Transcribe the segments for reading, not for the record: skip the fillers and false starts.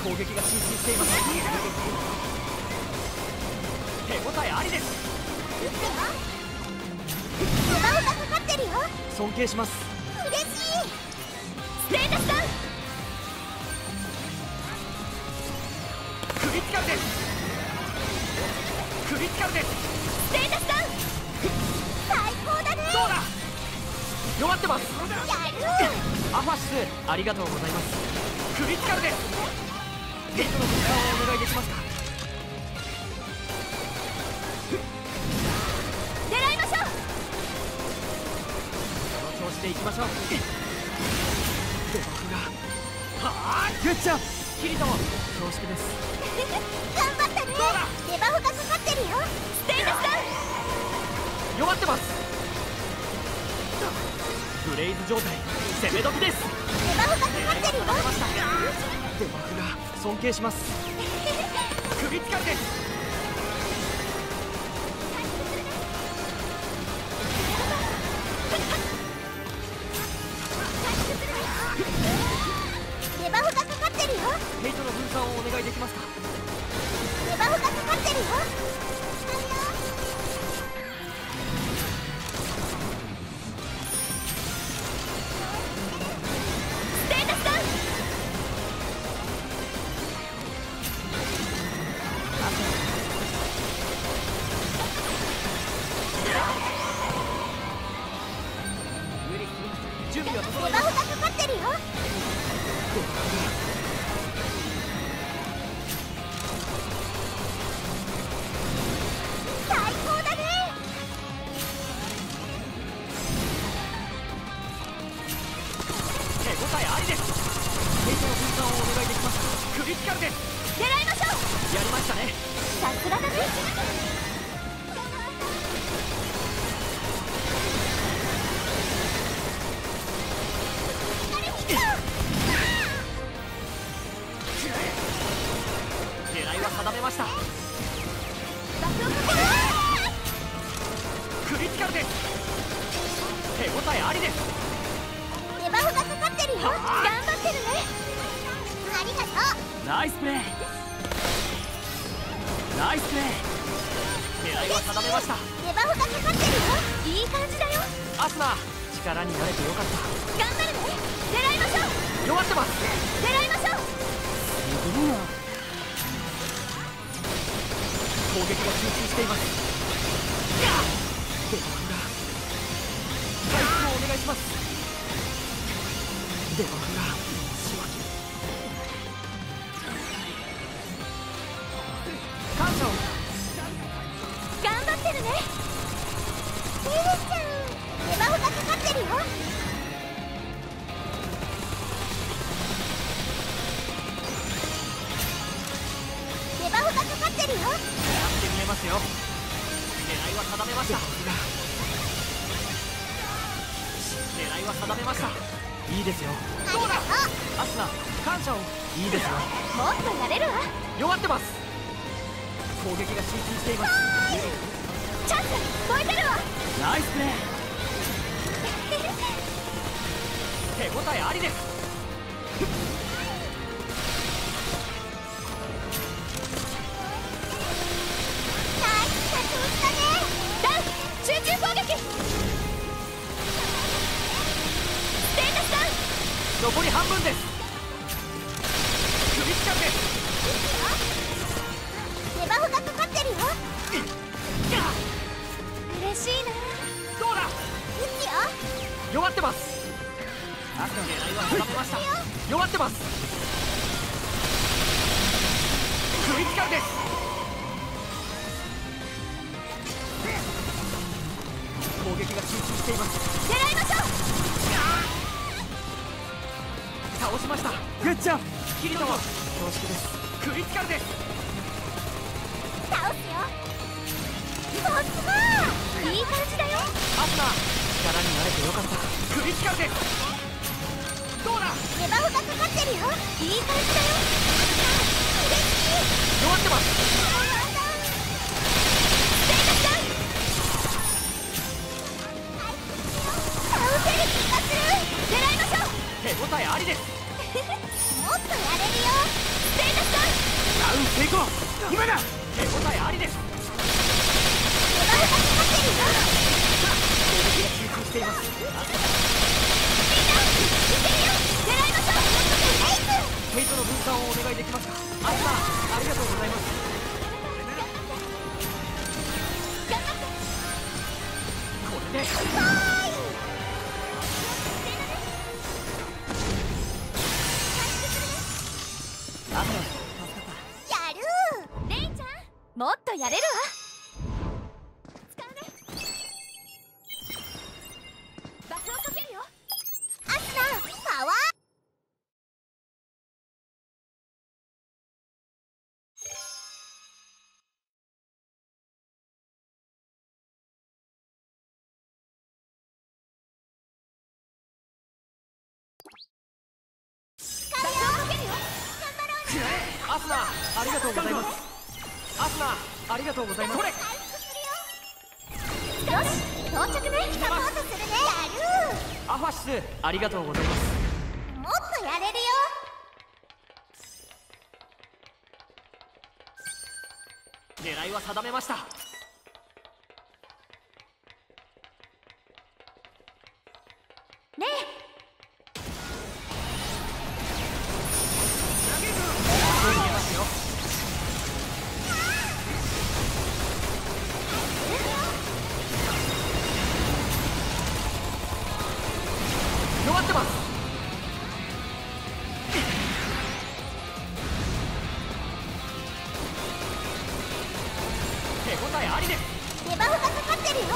攻撃が集中しています。手応えありです。 手間がかかってるよ。 尊敬します。 嬉しい。ステータスダウン。 クリティカルです。クリティカルです。 ステータスダウン。最高だね。 どうだ。弱ってます。 やる。 アファシスありがとうございます。クリティカルです。ヘイトの分散をお願いできますか。 狙いましょう。 この調子でいきましょう。デバフがはあグッジョブ。キリトも恐縮です。 頑張ったね。 どうだ。 デバフがかかってるよ。ステータスダウン。 弱ってます。ブレイズ状態攻め時です。 デバフがかかってるよ。 デバフが尊敬します。クリティカルです。 デバフがかかってるよ。 ヘイトの分散をお願いできますか。 デバフがかかってるよ。ステータスダウン。 準備は整いデバフがかかってるよ。最高だね。 手応えありです。ヘイトの分散をお願いできますか。クリティカルです。 狙いましょう。 やりましたね。 さすがだね。 狙いは定めました。 バフをかける。 クリティカルです。手応えありです。 デバフがかかってるよ。頑張ってるね。ありがとう。 ナイスプレー。ナイスプレー。狙いは定めました。 デバフがかかってるよ。いい感じだよ。 アスナ力になれてよかった。 頑張るね。狙いましょう。 弱ってます。 狙いましょう。 すごいな。攻撃が集中しています。デバフが回復をお願いします。デバフが仕分け感謝を。 頑張ってるね。エレちゃん、デバフがかかってるよ。デバフがかかってるよ。 やってみえますよ。狙いは定めました。狙いは定めました。いいですよ。 ありがとう。 アスナ感謝を。いいですよ。 もっとやれるわ。 弱ってます。攻撃が集中しています。 チャンス燃えてるわ。 ナイスプレー。手応えありです。 ナイスな調子だね。ダウン。集中攻撃。ステータスダウン。 残り半分です。クリティカルです。 デバフがかかってるよ。嬉しいな。 どうだ。 撃つよ。 弱ってます。狙いは定めました。弱ってます。クリティカルです。攻撃が集中しています。 狙いましょう。 倒しました。グッジョブ。キリトも恐縮です。クリティカルです。 倒すよ。ボスマー。いい感じだよ。 アスナ力になれてよかった。クリティカルです。どうだ。 デバフがかかってるよ。いい感じだよ。嬉しい。 弱ってます。 ステータスダウン。倒せる気がする。狙いましょう。 手応えありです。 もっとやれるよ。ステータス行こう。今だ。手応えありです。 デバフがかかってるよ。 攻撃が集中しています。 みんな、いけるよ。狙いましょう。 ヘイトの分散をお願いできますか。アスナ、ありがとうございます。 頑張って。 これでアスナ、助かった。 やるー。レイちゃん、もっとやれるわ。使うね。バフをかけるよ。アスナ、パワー。 アスナ、ありがとうございます。アスナ、ありがとうございます。 回復するよ。よし、到着ね。サポートするね。やるアファシス、ありがとうございます。 ー。もっとやれるよ。 狙いは定めました。 ねえ。 見えますよ。弱ってます。手応えありです。 デバフがかかってるよ。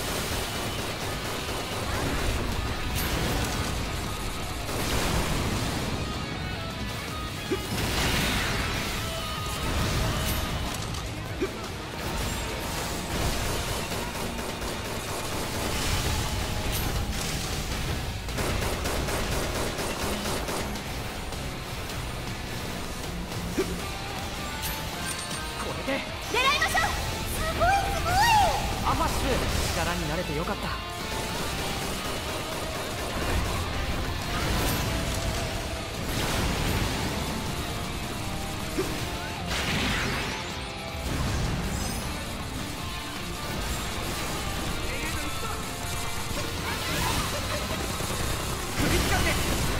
これで狙いましょう。すごいすごい。 アファシス、力になれてよかった。クリティカルです。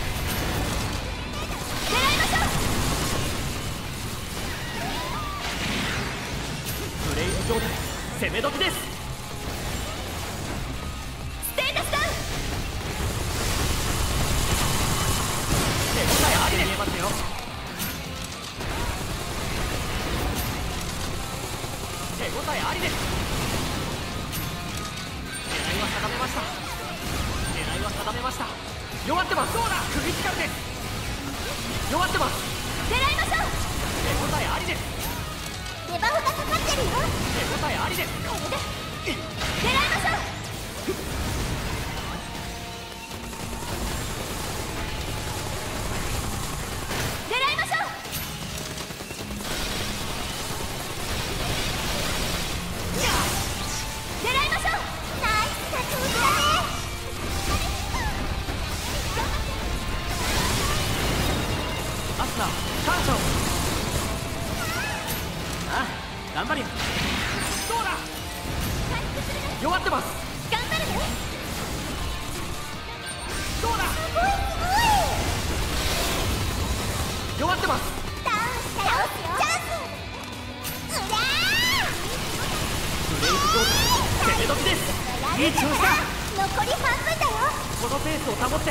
狙いましょう。 ブレイズ状態、攻め時です。 ステータスダウン。 手応えありで見えますよ。手応えありです。狙いは定めました。狙いは定めました。弱ってます。そうだ、クリティカルです。弱ってます。 狙いましょう。 手応えありです。 デバフがかかってるよ。 手応えありです。 これで狙いましょう。狙いましょう。狙いましょう。ナイスな調子だね。 アスナ、感謝を。ああ、頑張るよ。そうだ、 回復するね。 弱ってます。 頑張るね。 そうだ、 すごいすごい。 弱ってます。 ダウンしたよ。チャンス。うらブレイク状態、攻め時です。いい調子だ。 残り半分だよ。 このペースを保って。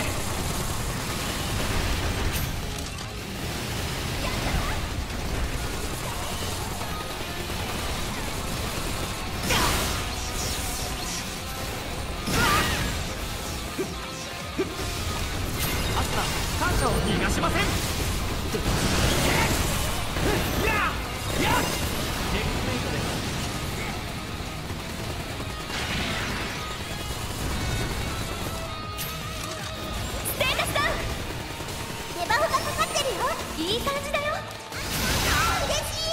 アスナ、感謝を逃がしません。やっやっチェックメイトです。 ステータスダウン。デバフがかかってるよ。いい感じだよ。嬉しい。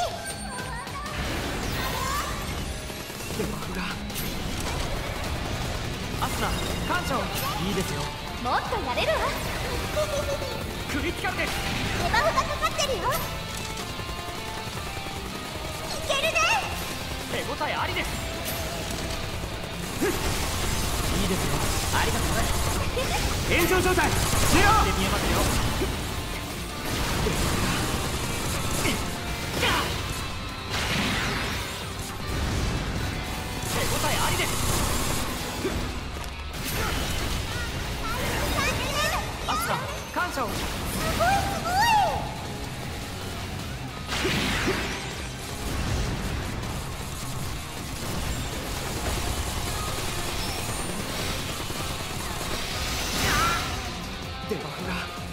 デバフが。アスナ、感謝を。いいですよ。 もっとやれるわ。 クリティカルです。 デバフがかかってるよ。 応えありです。いいですよ。ありがとうね。炎上状態終了で見えますよ。手応えありです。アスカ感謝を。 すごいすごい。 デバフが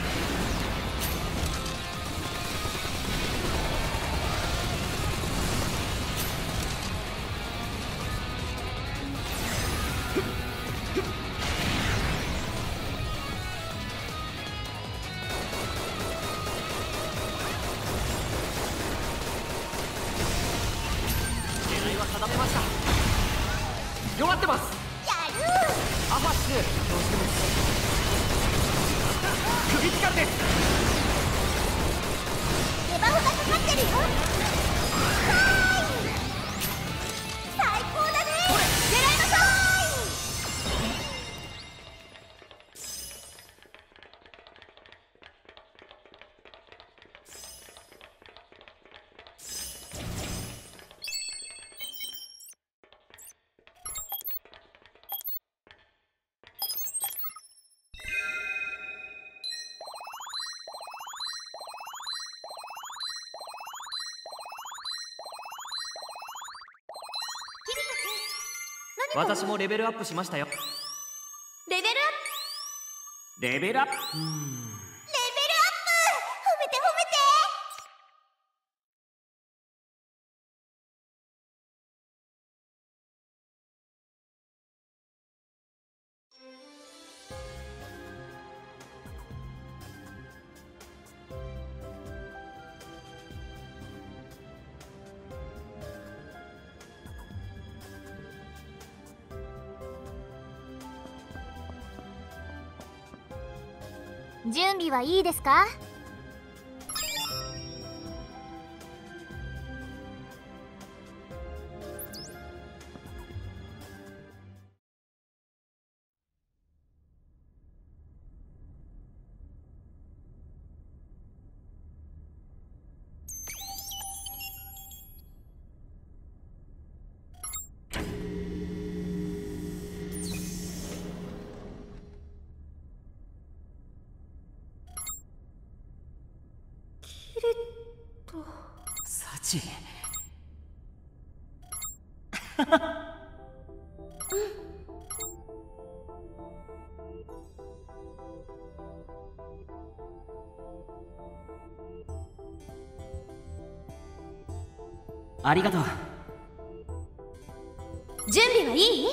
狙いは定めました。弱ってます。 やるアファッシュ恐縮です。クリティカルです。 デバフがかかってるよ。最高だね。これ狙いましょう。 私もレベルアップしましたよ。 レベルアップレベルアップ。 レベルアップ。褒めて褒めて。準備はいいですか？ サチありがとう。 準備はいい？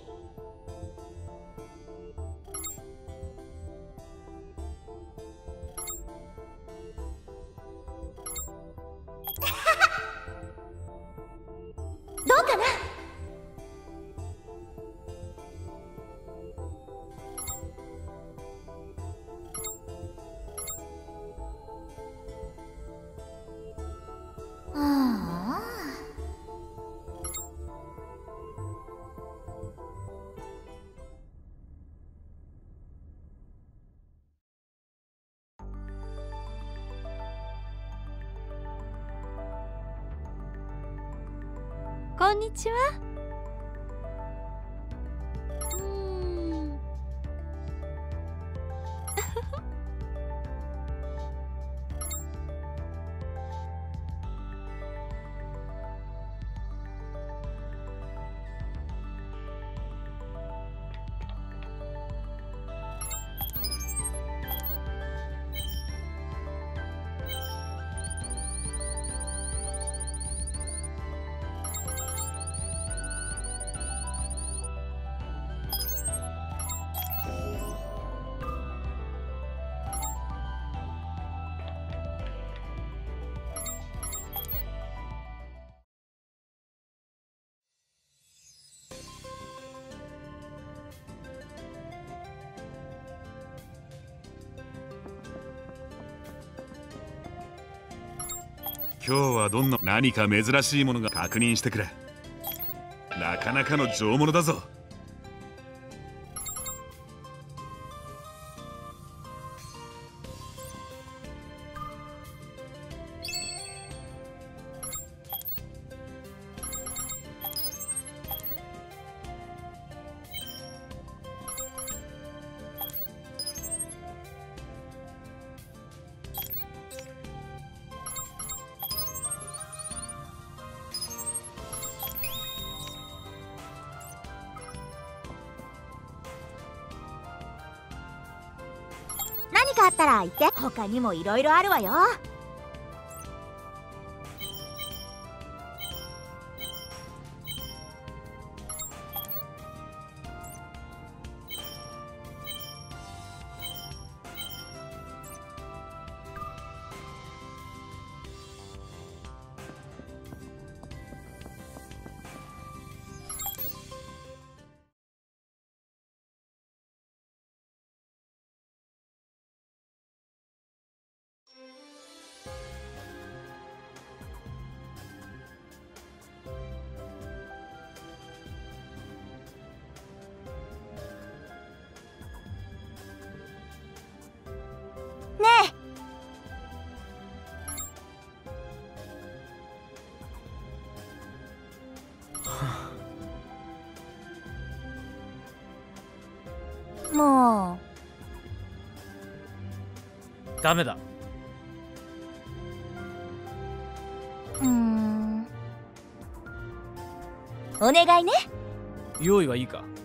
どうかな？ああ。こんにちは。 今日はどんな何か珍しいものが確認してくれ。 なかなかの上物だぞ。 何かあったら言って。他にもいろいろあるわよ。ねえ。もダメだ。 お願いね。 用意はいいか。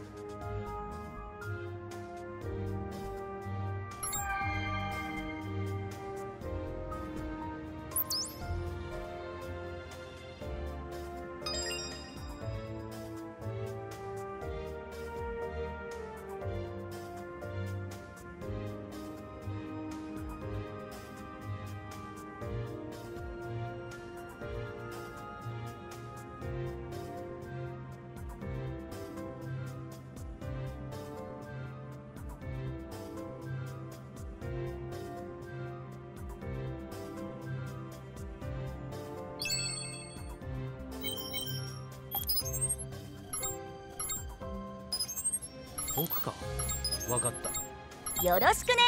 僕か。わかった。 よろしくね。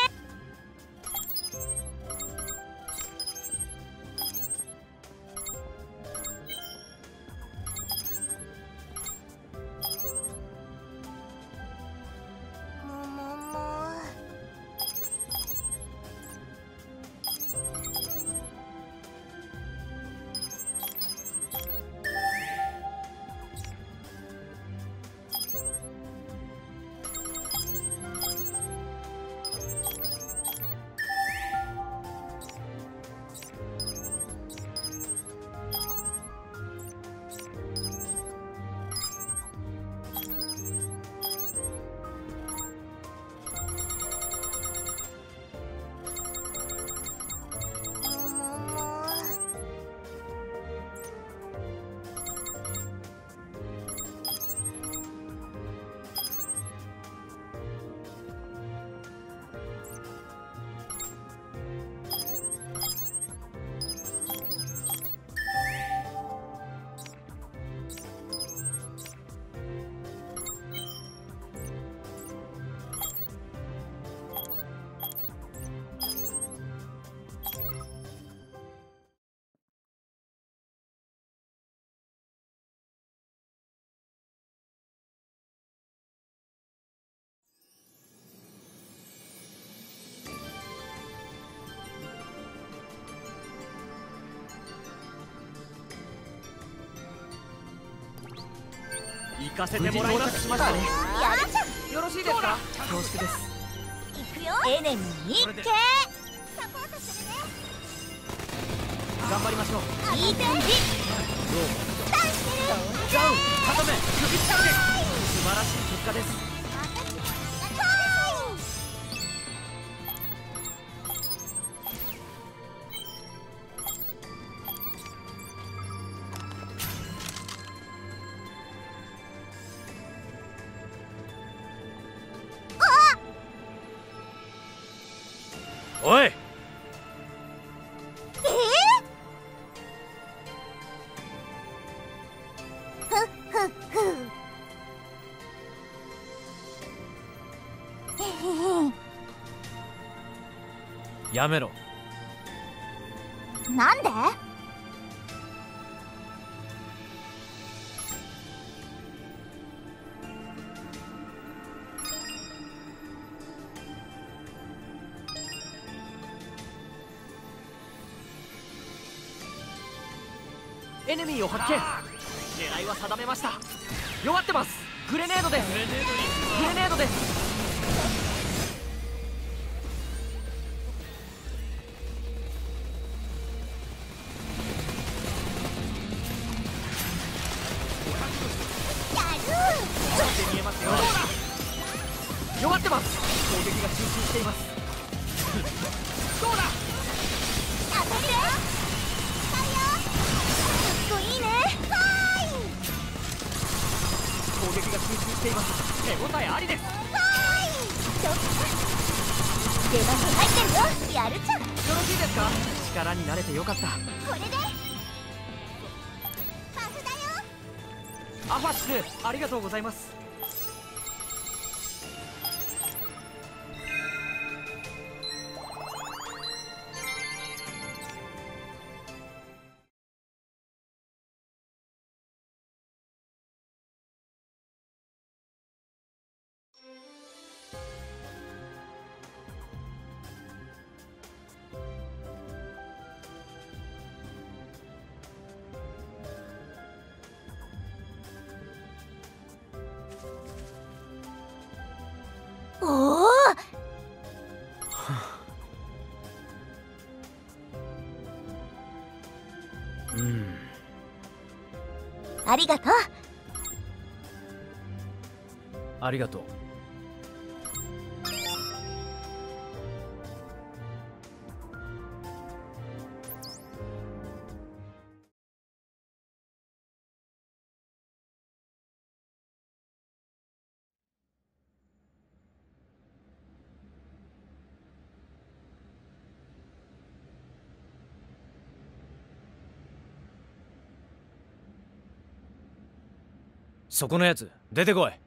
行かせてもらいます。しましたね。 やるじゃん。 よろしいですか。恐縮です。 行くよ。エネミー系。サポートするね。 頑張りましょう。 いい感じ。ダウンしてる。 ダウン。片目。首つかんで。素晴らしい結果です。おい。 ふふふ。 やめろ。 なんで？ エネミーを発見。狙いは定めました。弱ってます。グレネードです。グレネードです。見えますよ。弱ってます。攻撃が集中しています。どうだ。 当てるよ。かっこいいね。 攻撃が集中しています。手応えありです。 ちょっと出番が入ってるよ。やるじゃん。 よろしいですか。力になれてよかった。 これでパスだよ。 アファシス、ありがとうございます。 おお。ありがとう。 ありがとう。そこのやつ出てこい。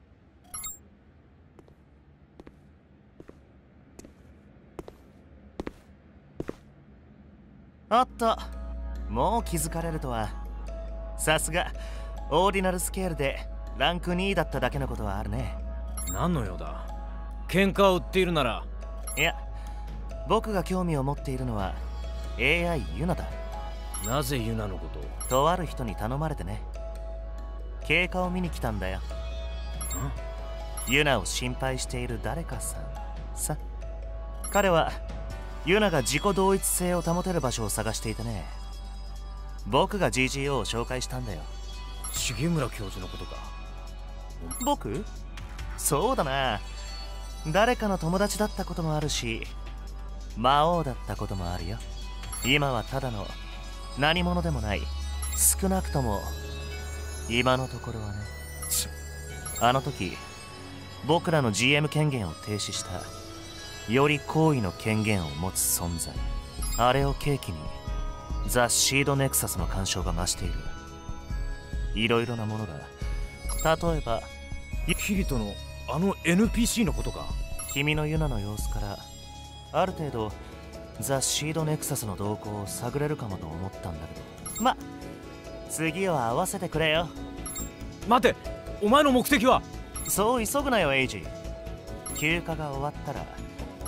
おっと、もう気づかれるとは。さすがオーディナルスケールでランク2だっただけのことはあるね。 何の用だ。喧嘩を売っているなら。 いや、僕が興味を持っているのは AI ユナだ。 なぜユナのことを。 とある人に頼まれてね。経過を見に来たんだよ。ユナを心配している誰かさんさ。彼はユナが自己同一性を保てる場所を探していてね。僕が GGO を紹介したんだよ。 重村教授のことか。 僕？そうだな。誰かの友達だったこともあるし、魔王だったこともあるよ。今はただの何者でもない。少なくとも今のところはね。あの時僕らの GM 権限を停止したより高位の権限を持つ存在、あれを契機にザ・シードネクサスの干渉が増している。いろいろなものが、例えばキリトのあの NPC のことか。 君のユナの様子からある程度ザ・シードネクサスの動向を探れるかもと思ったんだけど、ま、次は合わせてくれよ。 待て、お前の目的は。 そう急ぐなよエイジ。休暇が終わったら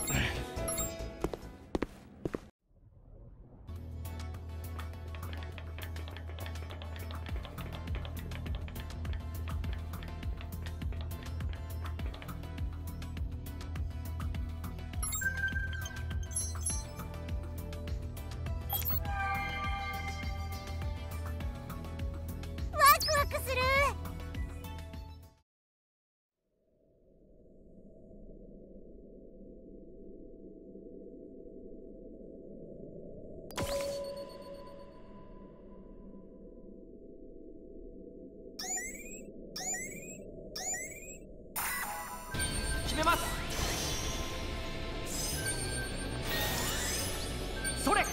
ワクワクする。 決めます。それ。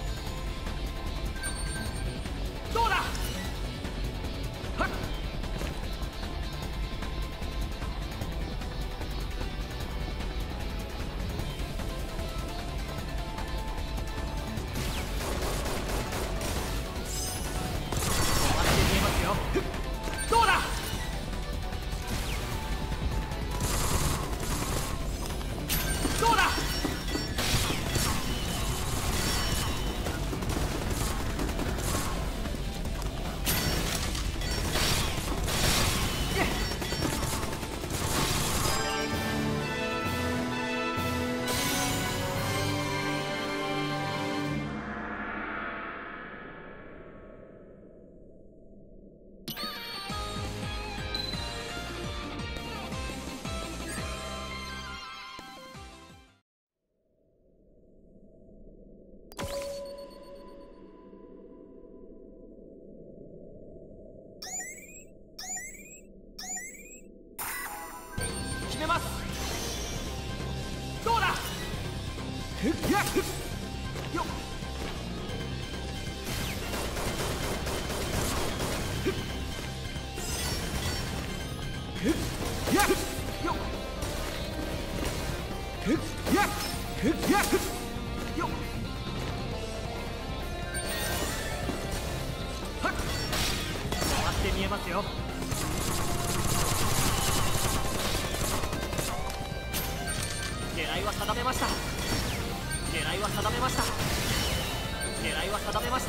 どうだ。はっどうだ。決めます。どうだ。ふっやっふっよっふっふっやっふっよっふっやっふっやっふっよっはっ回って見えますよ。狙いは定めました。狙いは定めました。狙いは定めました。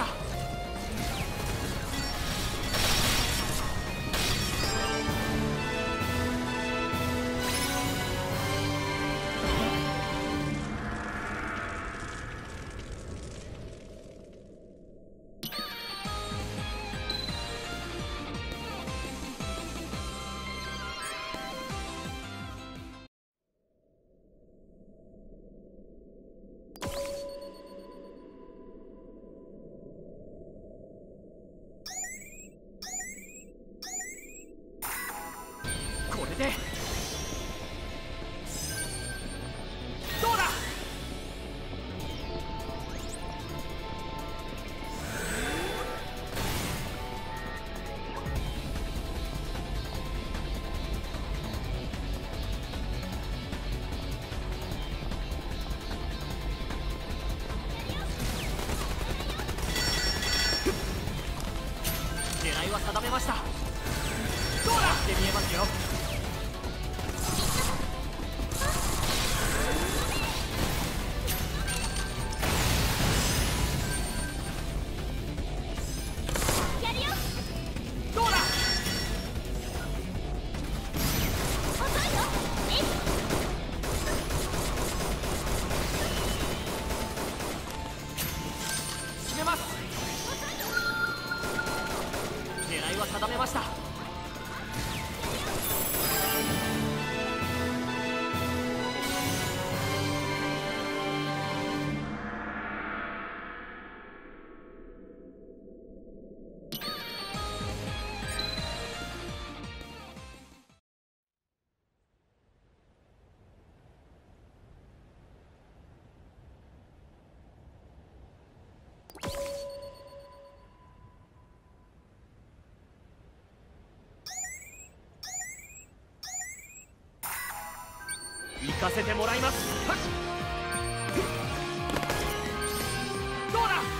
これでどうだ。狙いは定めました。どうだって見えますよ。 やるよ。 どうだ。 遅いよ。 決めます。狙いは定めました。行かせてもらいます。はっどうだ。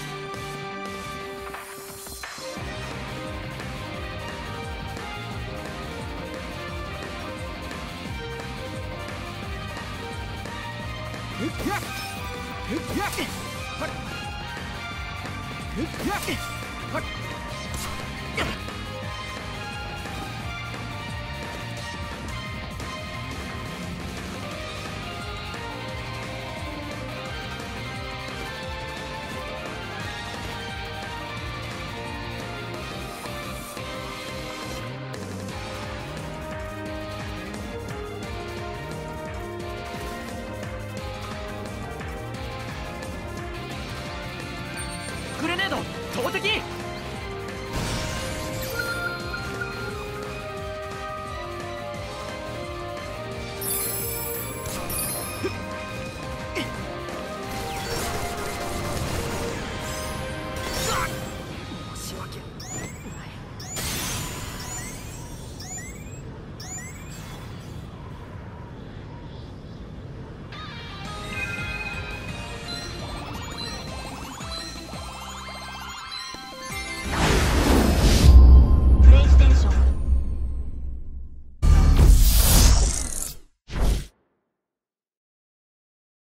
ふっやっふっやっはっふっやっはっグレネード投擲。